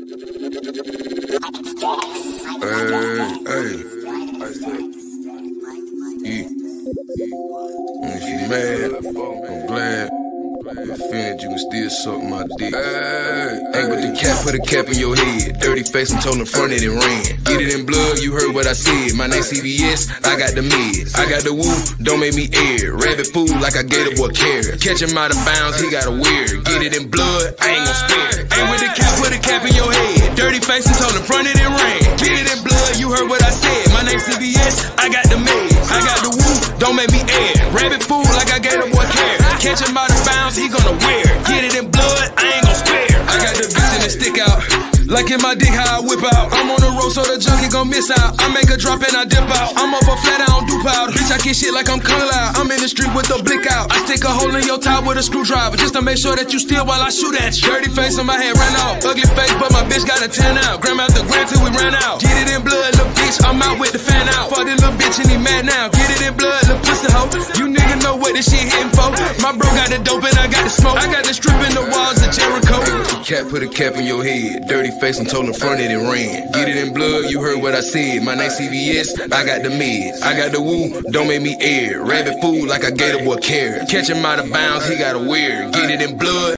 If you mad, I'm glad. Offended, you can still suck my dick. Ain't with the cap, put a cap in your head. Dirty face and told him front it and ran. Get it in blood, you heard what I said. My name CVS, I got the meds. I got the woo, don't make me air. Rabbit food like I gave a boy carrot. Catch him out of bounds, he got a weird. Get it in blood, I ain't gon' spare. Ain't with the cap, put a cap in your head. Dirty face and told him front it and ran. Get it in blood, you heard what I said. My name CVS, I got the meds. I got the woo, don't make me air. Rabbit food like I gave a boy carrot. Catch him out of bounds, he gonna wear. Get it in blood, I ain't gon' spare. I got the vision to stick out. Like in my dick, how I whip out. I'm on the road, so the junkie gon' miss out. I make a drop and I dip out. I'm up a flat, I don't do powder. Bitch, I kick shit like I'm Kung Lao. I'm in the street with the blick out. I stick a hole in your tie with a screwdriver, just to make sure that you steal while I shoot at you. Dirty face on my head ran off. Ugly face, but my bitch got a 10 out. Gram out the gram till we ran out. Get it in blood, little bitch, I'm out with the fan out. Fuck this little bitch and he mad now. Get it in blood, little pussy hoe. You nigga know what this shit hitting for. My bro got the dope and I got the smoke. I got the strip in the walls of Jericho. Cat put a cap in your head. Dirty face and told him front it and ran. Get it in blood, you heard what I said. My name CVS, I got the meds. I got the woo, don't make me air. Rabbit food like I gave a boy carrot. Catch him out of bounds, he got a weird. Get it in blood.